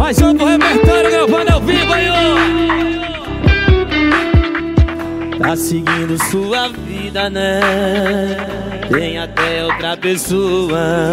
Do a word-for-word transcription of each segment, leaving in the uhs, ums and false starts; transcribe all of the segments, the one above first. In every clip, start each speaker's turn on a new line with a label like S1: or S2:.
S1: Mais um pro repertório gravando ao vivo aí, ó.
S2: Tá seguindo sua vida, né? Tem até outra pessoa.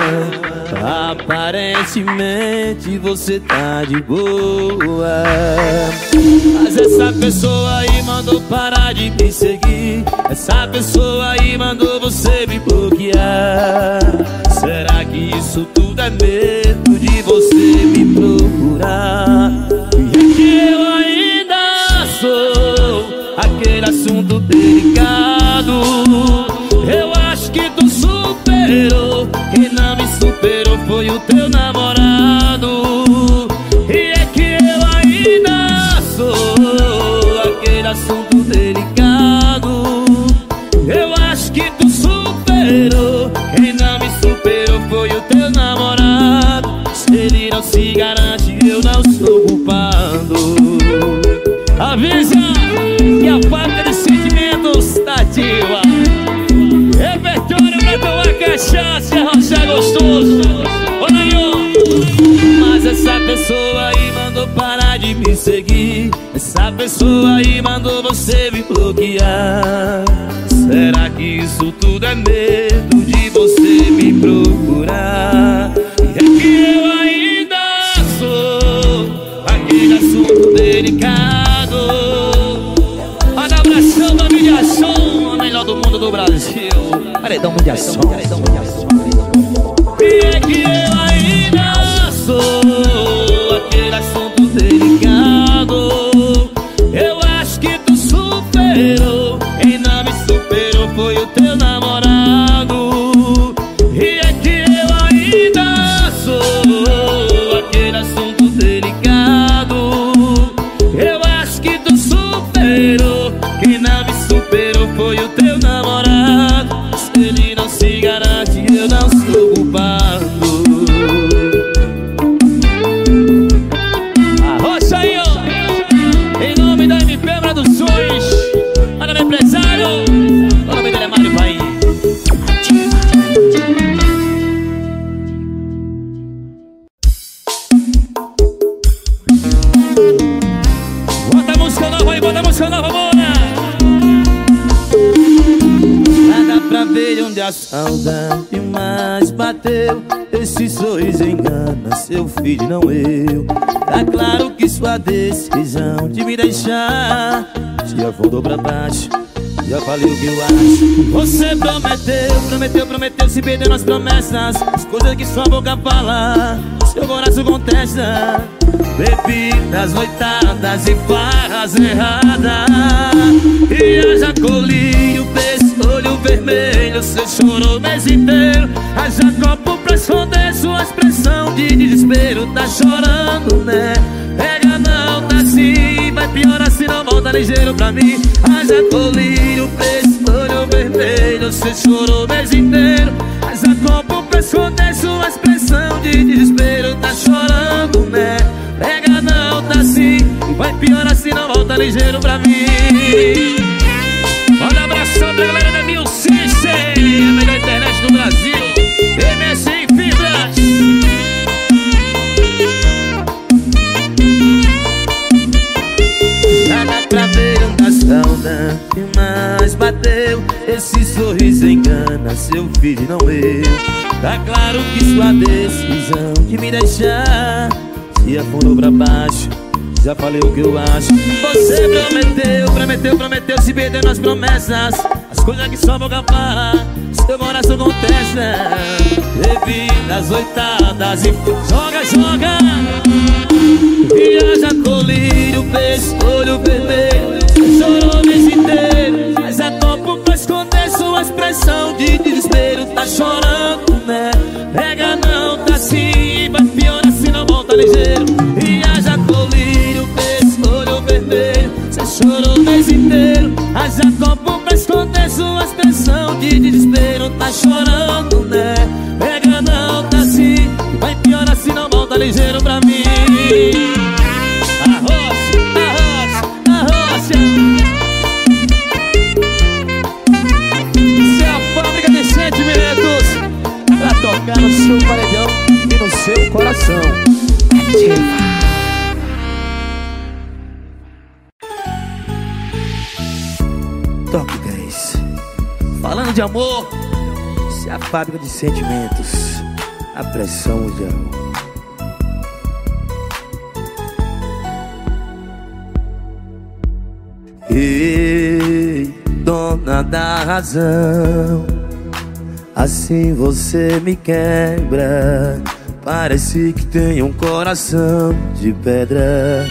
S2: Aparentemente você tá de boa, mas essa pessoa aí mandou parar de me seguir. Essa pessoa aí mandou você me bloquear. Será que isso tudo é medo de você me procurar? E é que eu ainda sou aquele assunto delicado. Eu acho que tu superou. Quem não me superou foi o teu namorado. E é que eu ainda sou aquele assunto delicado. Eu acho que tu superou. Quem não me superou foi o teu namorado. Se ele não se garante, eu não sou culpado.
S1: Avisa que a fábrica de sentimentos tá ativa. Repertório pra tomar cachaça e arrochar gostoso. Olha aí, ó.
S2: Mas essa pessoa aí mandou parar de me seguir. Essa pessoa aí mandou você me bloquear. Será que isso tudo é medo de você me procurar? E é que eu ainda sou aquele assunto delicado.
S1: Olha, abração da humilhação, a melhor do mundo do Brasil. Paredão humilhação, paredão humilhação.
S2: E é que eu ainda sou aquele assunto delicado. Eu acho que tu superou. Quem não me superou foi o teu namorado. E é que eu ainda sou aquele assunto delicado. Eu acho que tu superou. Quem não me superou foi o teu namorado. Se ele não se garante, eu não sou culpado.
S1: Arrocha aí, ó. Em nome da M P Produções. Olha, meu empresário. O nome dele é Mário Bahia. Bota a música nova aí, bota a música nova, bora.
S2: Dá pra ver onde a saudade mais bateu. Esse sorriso engana seu filho, não eu. Tá claro que sua decisão de me deixar te afundou pra baixo. Já falei o que eu acho. Você prometeu, prometeu, prometeu, se perdeu nas promessas. As coisas que sua boca fala, seu coração contesta. Bebidas, noitadas e farras erradas. E haja colírio, olho vermelho, você chorou o mês inteiro. Haja copo pra esconder sua expressão de desespero. Tá chorando, né? Pega não, tá assim. Vai piorar se não volta ligeiro pra mim. Haja colírio, olho vermelho, você chorou o mês inteiro. Haja copo pra esconder sua expressão de desespero. Tá chorando, né? Pega não, tá assim. Vai piorar se não volta ligeiro pra mim.
S1: Olha, abração pra galera da Mil System, a melhor internet do Brasil. M S em fibras.
S2: Já dá pra ver onde a saudade mais bateu. Esse sorriso engana seu filho, não eu. Tá claro que sua decisão de me deixar se afundou pra baixo. Já falei o que eu acho. Você prometeu, prometeu, prometeu, se perdeu nas promessas. As coisas que só boca fala, seu coração contesta. Bebidas, oitadas e joga, joga. Viaja colírio, beijo, olho vermelho. Chorou o mês inteiro. Mas é topo pra esconder sua expressão de desespero. Tá chorando, né? Pega não, tá assim. Vai piorar se não volta ligeiro. Viaja colírio, olho vermelho, você chorou o mês inteiro. Haja copo pra esconder sua expressão de desespero. Tá chorando, né? Pega não, tá assim. Vai piorar se não volta ligeiro pra mim. Arrocha, arrocha, arrocha.
S1: Isso é a fábrica de sentimentos pra tocar no seu paredão e no seu coração. Ativa. falando de amor.
S2: Se a fábrica de sentimentos, a pressão mundial. Ei, dona da razão, assim você me quebra. Parece que tem um coração de pedra.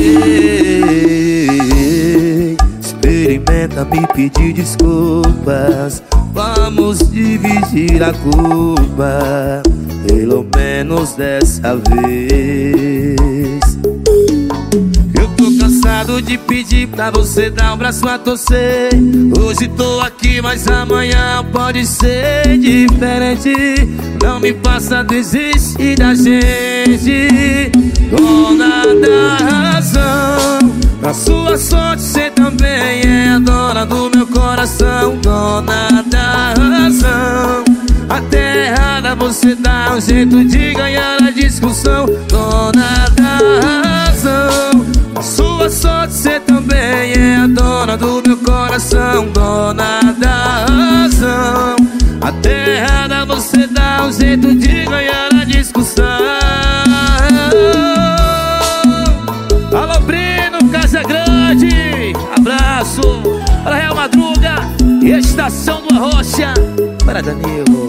S2: Ei, experimenta me pedir desculpas. Vamos dividir a culpa, pelo menos dessa vez. Eu tô cansado de pedir pra você dar um braço a torcer. Hoje tô aqui, mas amanhã pode ser diferente. Não me faça desistir da gente, dona da razão. Na sua sorte você também é a dona do meu coração, dona da razão. Até errada você dá um jeito de ganhar a discussão, dona da razão. Na sua sorte você também é a dona do meu coração, dona da razão. Até errada você dá um jeito de ganhar a discussão. Alô, Brino, Casa Grande, abraço para Real Madruga e Estação do Arrocha, para Danilo.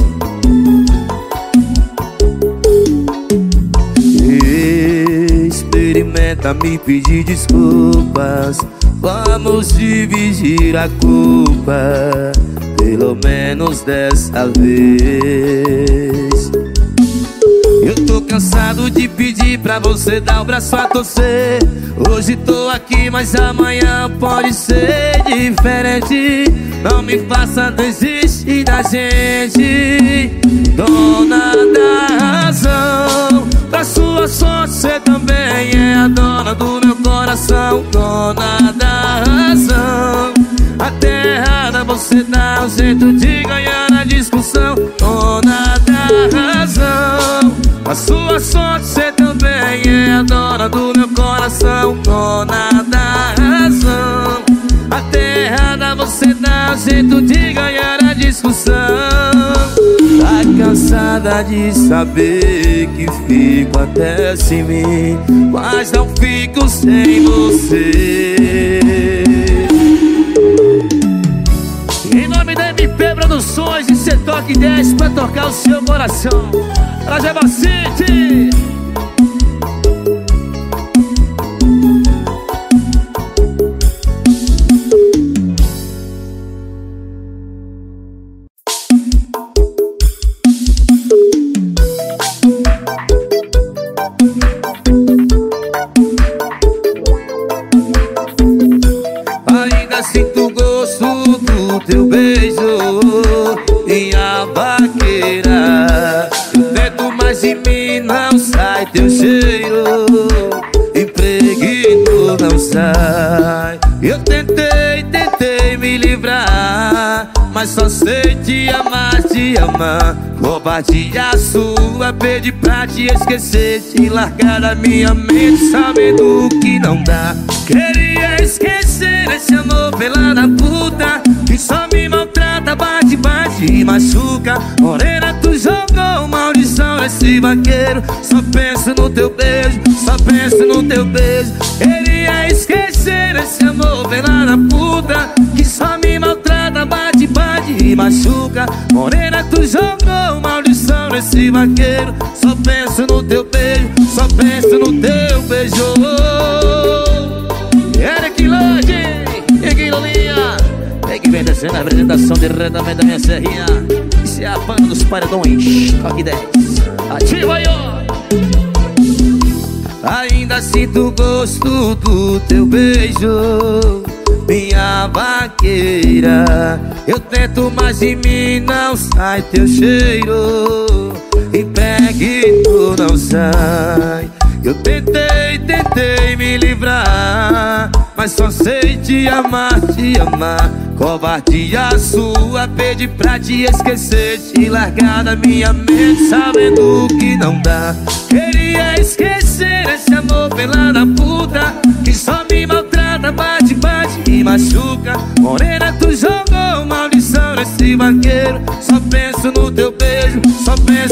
S2: Experimenta me pedir desculpas. Vamos dividir a culpa, pelo menos dessa vez. Eu tô cansado de pedir pra você dar o braço a torcer. Hoje tô aqui, mas amanhã pode ser diferente. Não me faça desistir da gente, dona da razão. Pra sua sorte você também é a dona do meu coração, dona da razão. Até errada você dá um jeito de ganhar a discussão, dona da razão. A sua sorte você também é a dona do meu coração, dona da razão. Até errada você dá um jeito de ganhar a discussão. Tá cansada de saber que fico até sem mim, mas não fico sem você.
S1: Em nome da M P Produções e C Toque dez pra tocar o seu coração, pra Java City.
S2: Ainda sinto gosto do teu beijo, minha vaqueira. Eu tento, mas de mim não sai teu cheiro, impregno não sai. Eu tentei, tentei me livrar, mas só sei te amar, te amar. Covardia sua, pedi pra te esquecer, te largar da minha mente, sabendo que não dá. Queria esquecer esse amor pela da puta, que só me maltrata, bate, bate e machuca. Morena, tu jogou maldição nesse vaqueiro. Só penso no teu beijo, só penso no teu beijo. Queria esquecer esse amor pela da puta, que só me maltrata, bate, bate e machuca. Morena, tu jogou maldição nesse vaqueiro. Só penso no teu beijo, só penso no teu beijo. Eric Lodge e Guilolinha, tem que vem descendo a apresentação diretamente da minha serrinha. Isso é a banda dos paredões, Toque dez. Ativa aí, ó. Ainda sinto o gosto do teu beijo, minha vaqueira. Eu tento, mas de mim não sai teu cheiro, e pegue tu não sai. Eu tentei, tentei me livrar, mas só sei te amar, te amar. Covardia sua, pedi pra te esquecer, te largar da minha mente, sabendo que não dá. Queria esquecer esse amor pela da puta, que só me maltrata, bate, bate e machuca. Morena, tu jogou maldição nesse vaqueiro.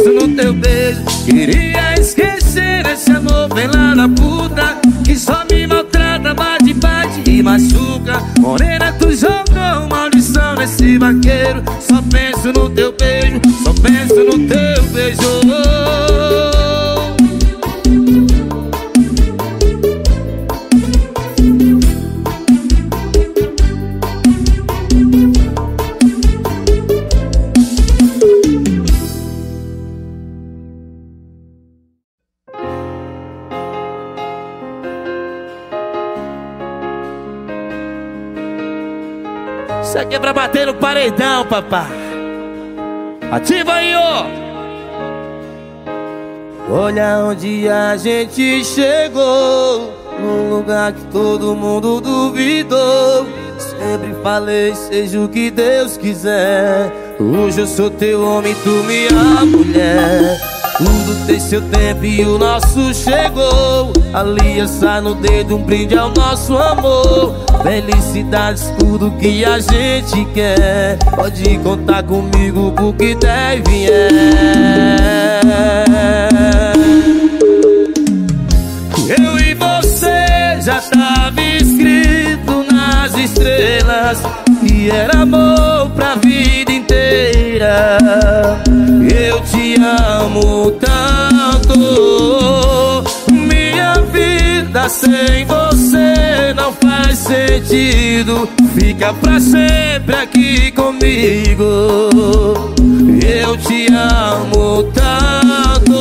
S2: penso no teu beijo. Queria esquecer esse amor bem lá da puta, que só me maltrata, bate, bate e machuca. Morena, tu jogou maldição nesse vaqueiro. Só penso no teu beijo, só penso no teu beijo.
S1: Isso aqui é pra bater no paredão, papá. Ativa aí, ó.
S2: Olha onde a gente chegou, num lugar que todo mundo duvidou. Sempre falei, seja o que Deus quiser. Hoje eu sou teu homem, tu minha mulher. Tudo tem seu tempo e o nosso chegou. Aliança no dedo, um brinde ao nosso amor. Felicidades, tudo que a gente quer. Pode contar comigo pro que der e vier. Eu e você já tava escrito nas estrelas que era amor pra vida inteira. Eu te amo tanto, minha vida sem você não faz sentido. Fica pra sempre aqui comigo. Eu te amo tanto.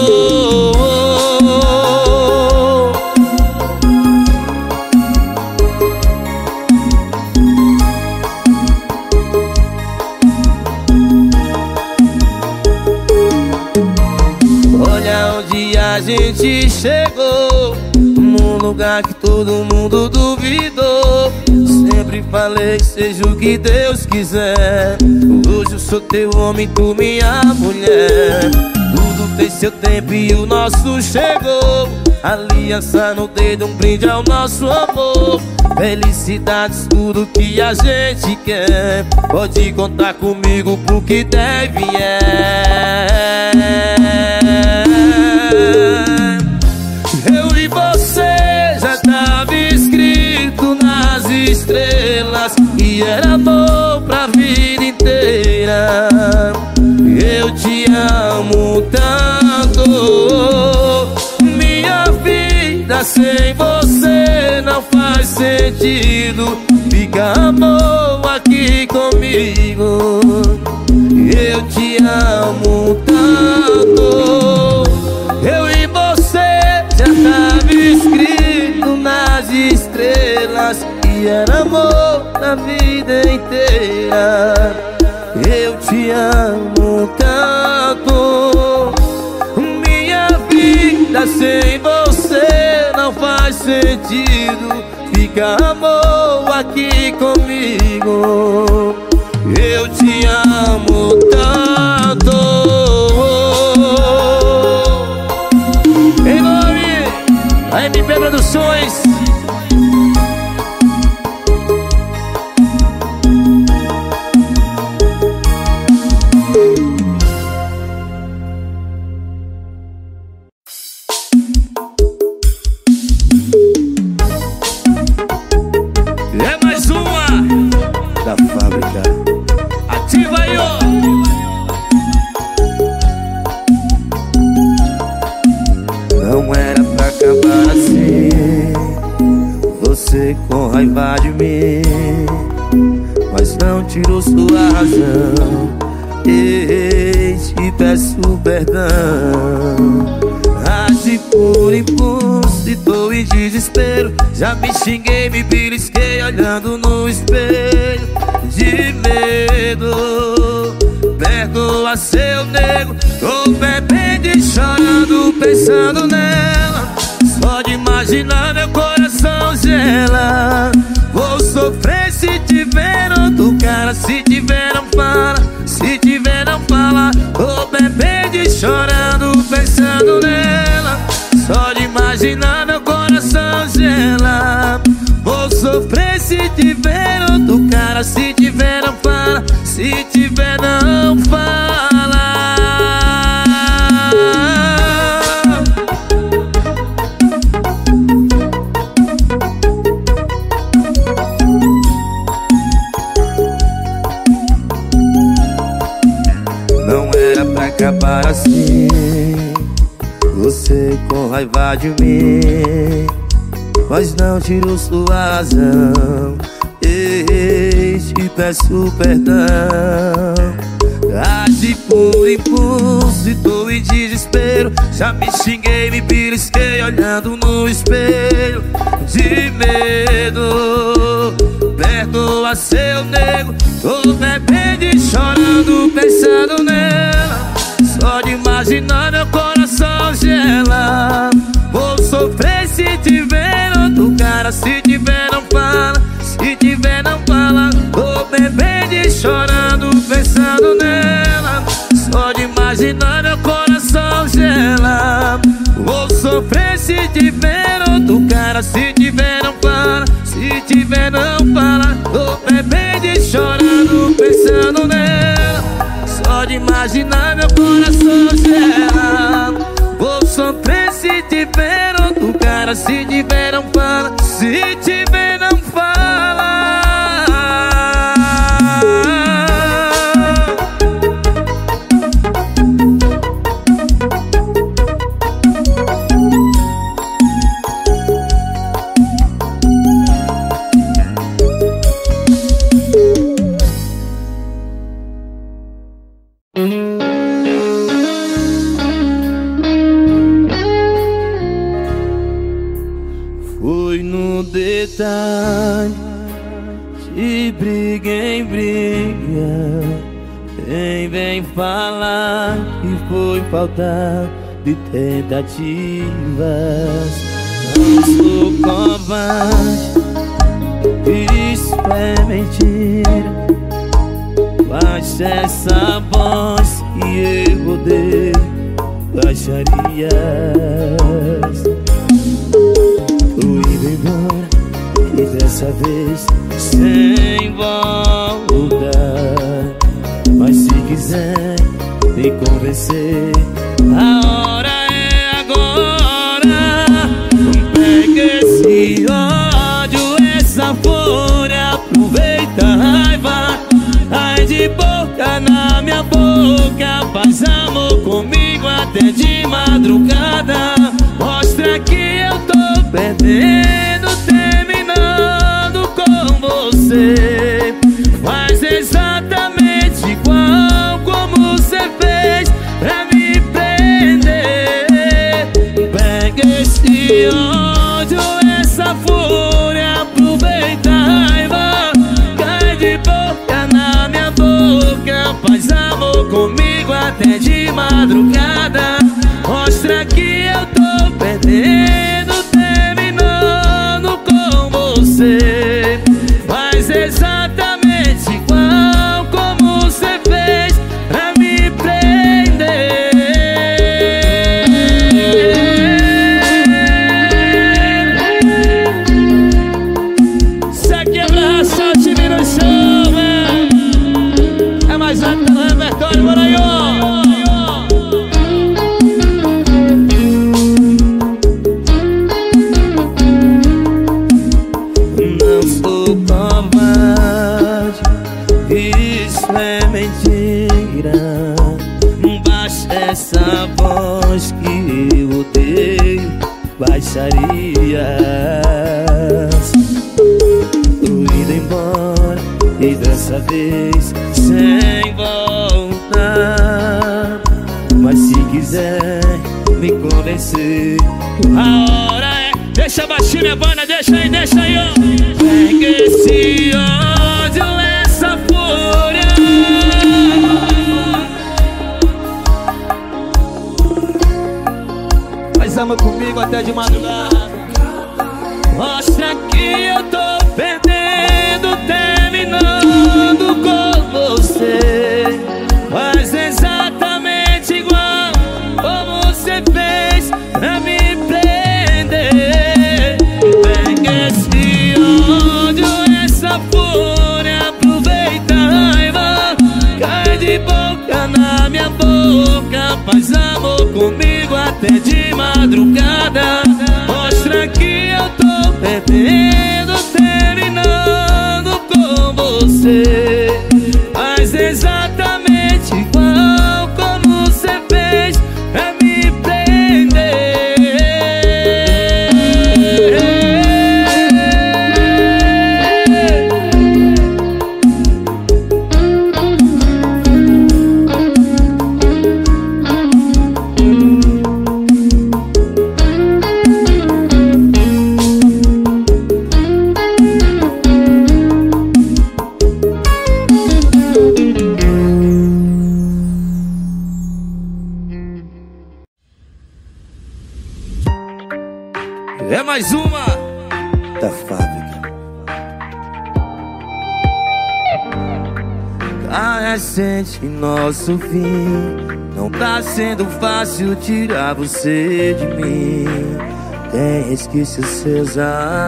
S2: A gente chegou num lugar que todo mundo duvidou. Sempre falei, seja o que Deus quiser. Hoje eu sou teu homem, tu minha mulher. Tudo tem seu tempo e o nosso chegou. Aliança no dedo, um brinde ao nosso amor. Felicidades, tudo que a gente quer. Pode contar comigo pro que der e vier. Eu e você já tava escrito nas estrelas que era amor pra vida inteira. Eu te amo tanto, minha vida sem você não faz sentido. Fica amor aqui comigo. Eu te amo tanto. Eu e você já tava escrito nas estrelas que era amor na vida inteira. Eu te amo tanto, minha vida sem você não faz sentido. Fica amor aqui comigo. Eu te amo tanto. Em nome da M P Produções.
S1: É mais uma
S2: da fábrica.
S1: Ativa aí, ó.
S2: Não era pra acabar assim, você com raiva de mim, mas não tirou sua razão. Ei, te peço perdão. Agi por impulso e tô em desespero. Já me xinguei, me belisquei olhando no espelho de medo. Perdoa, seu nego. Tô bebendo e chorando, pensando nela. Só de imaginar meu coração gela. Vou sofrer se tiver outro cara. Se tiver não fala, se tiver não fala. Tô bebendo e chorando, pensando nela. Só de imaginar meu coração gela. Vou sofrer se tiver outro cara. Se tiver não fala, se tiver não fala. para assim. Você com raiva de mim, mas não tirou sua razão. Ei, te peço perdão. Agi por impulso e tô em desespero. Já me xinguei, me belisquei olhando no espelho de medo. Perdoa, seu nego. Tô bebendo e chorando, pensando nela. Só de imaginar meu coração gela. Vou sofrer se tiver outro cara. Se tiver não fala, se tiver não fala. Tô bebendo e chorando, pensando nela. Só de imaginar meu coração gela. Vou sofrer se tiver outro cara. Se tiver não fala, se tiver não fala. Tô bebendo e chorando, pensando nela. Só de imaginar meu coração gela. Vou sofrer se tiver outro cara. Se tiver não fala, se tiver não fala. Fui no detalhe, de briga em briga. Quem vem falar que foi falta de tentativas. Não sou covarde, isso é mentira. Baixa essa voz que eu odeio, baixarias. Tô indo embora e dessa vez sem voltar. Mas se quiser me convencer, a hora é agora. Pega esse ódio, essa fúria, aproveita a raiva. Ai de boca na minha boca, faz amor comigo até de madrugada. Mostra que eu tô perdendo, terminando com você. Faz exatamente igual como você fez pra me prender. Pega esse ódio, essa fúria, aproveita a raiva. Cai de boca na minha boca, faz amor comigo até de madrugada. Mostra que eu tô perdendo, terminando com você. Faz exatamente igual como você fez pra me prender. Isso aqui é pra raçar o time no chão, velho. É mais alto no repertório, Maranhão. Essa voz que eu odeio, baixarias. Tô indo embora e dessa vez sem voltar. Mas se quiser me convencer, a hora é... Deixa baixinho minha banda, deixa aí, deixa aí, ó. Pega esse ódio, essa fúria. Ama comigo até de madrugada. Mostra que eu tô perdendo, terminando com você. Faz exatamente igual como você fez pra me prender. Pega esse ódio, essa fúria, aproveita a raiva. Cai de boca na minha boca, faz amor comigo até de madrugada. Mostra que eu tô perdendo, terminando com você. Faz exatamente igual como você fez
S1: É mais uma
S2: da fábrica. Tá recente nosso fim, não tá sendo fácil tirar você de mim. Tem resquícios seus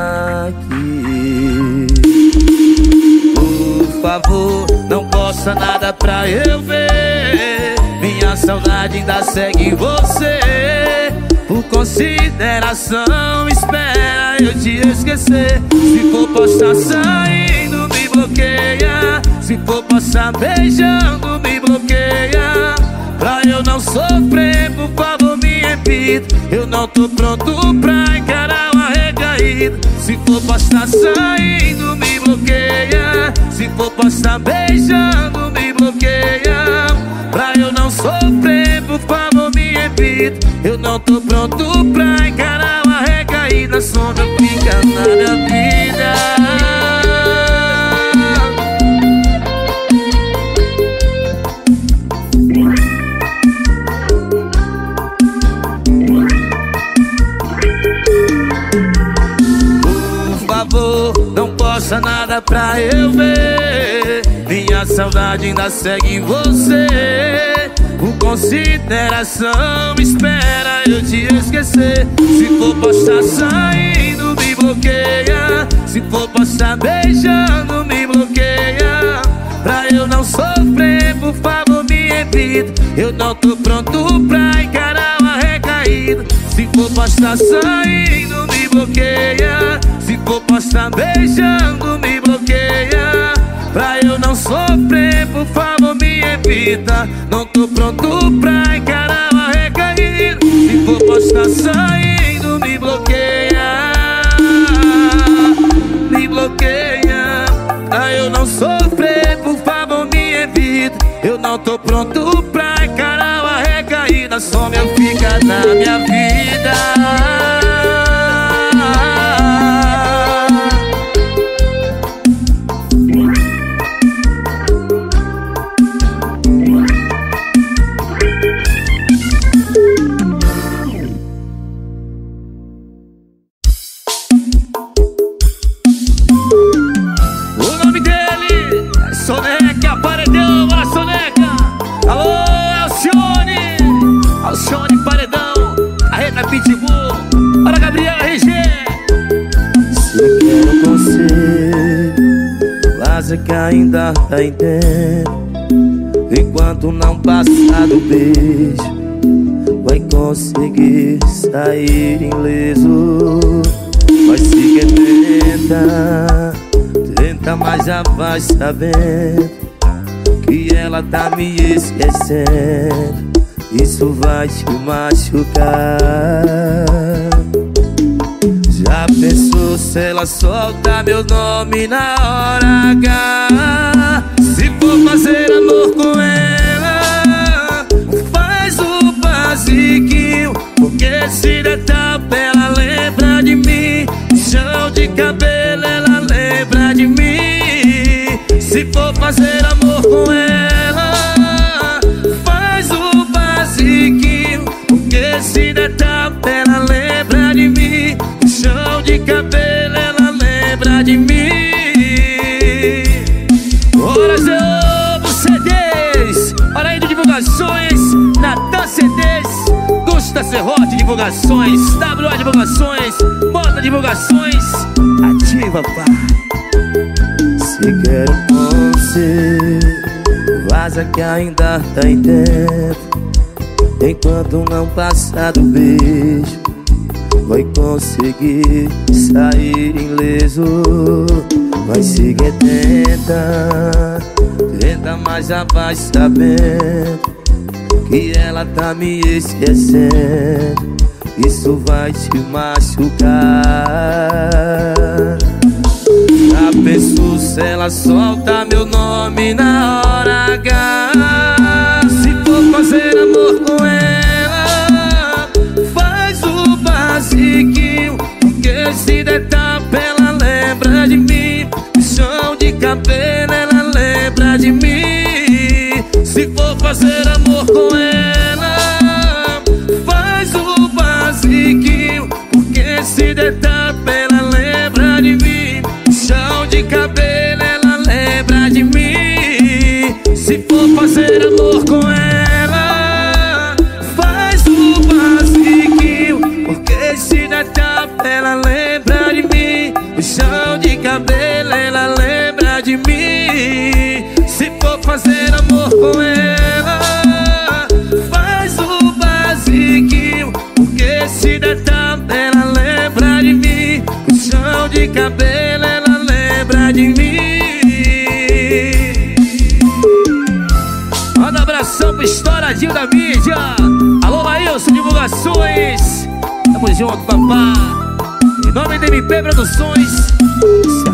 S2: aqui. Por favor, não posta nada pra eu ver. Minha saudade ainda segue você. Por consideração, espera eu te esquecer. Se for postar saindo, me bloqueia. Se for passar beijando, me bloqueia. Pra eu não sofrer, por favor me evita. Eu não tô pronto pra encarar uma recaída. Se for passar saindo, me bloqueia. Se for passar beijando, me bloqueia. Pra eu não sofrer, por favor me evita. Eu não tô pronto pra encarar uma recaída. Sombra fica na minha vida. Não posta nada pra eu ver. Minha saudade ainda segue em você. Por consideração, espera eu te esquecer. Se for postar saindo, me bloqueia. Se for postar beijando, me bloqueia. Pra eu não sofrer, por favor me evita. Eu não tô pronto pra encarar uma recaída. Se for postar saindo, me bloqueia. Se for postar beijando, me bloqueia. Pra eu não sofrer, por favor me evita. Não tô pronto pra encarar uma recaída. Se for postar saindo, me bloqueia. Me bloqueia. Pra eu não sofrer, por favor me evita. Eu não tô pronto pra encarar uma recaída. Só meu fica na minha vida. Que ainda tá em tempo. Enquanto não passar do beijo, vai conseguir sair ileso. Mas se quer tenta, tenta, mas já vai sabendo que ela tá me esquecendo. Isso vai te machucar. Já pensou se ela solta meu nome na hora H? Se for fazer amor com ela, faz o basiquinho. Porque se der tapa ela lembra de mim. Chão de cabelo ela lembra de mim. Se for fazer amor com ela, faz o basiquinho. Porque se der tapa ela lembra de mim. Chão de cabelo ela lembra de mim. Horas eu ouvo C Ds. Hora aí de divulgações. Natan C Ds. Gusta Serrote Divulgações. W A Divulgações. Bota Divulgações. Ativa, pai. Se quero com você, vaza que ainda tá em tempo. Enquanto não passar do beijo, vai conseguir sair ileso. Mas se quer tenta, tenta, mas já vai sabendo que ela tá me esquecendo. Isso vai te machucar. Já pensou se ela solta meu nome na hora H? Se for fazer amor com ela, faz o basiquinho. Porque se der tapa ela lembra de mim. Chão de cabelo ela lembra de mim. Se for fazer amor com ela, faz o basiquinho. Porque se se der tapa, ela lembra de mim. Puxão de cabelo, ela lembra de mim. Se for fazer amor com ela, faz o basiquinho, porque se der tapa, ela lembra de mim. Puxão de cabelo, ela lembra de mim. Se for fazer amor com ela, faz o basiquinho, porque se der tapa, ela lembra de mim. Puxão de cabelo, ela lembra de mim. Manda abração pro estouradinho da mídia. Alô, Laílson Divulgações. Tamo junto, papá. Em nome da M P Produções.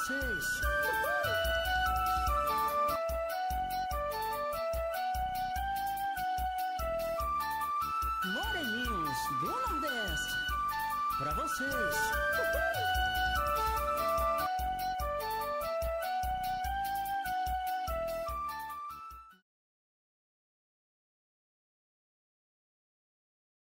S3: vocês. Moreninhos do Nordeste, pra vocês.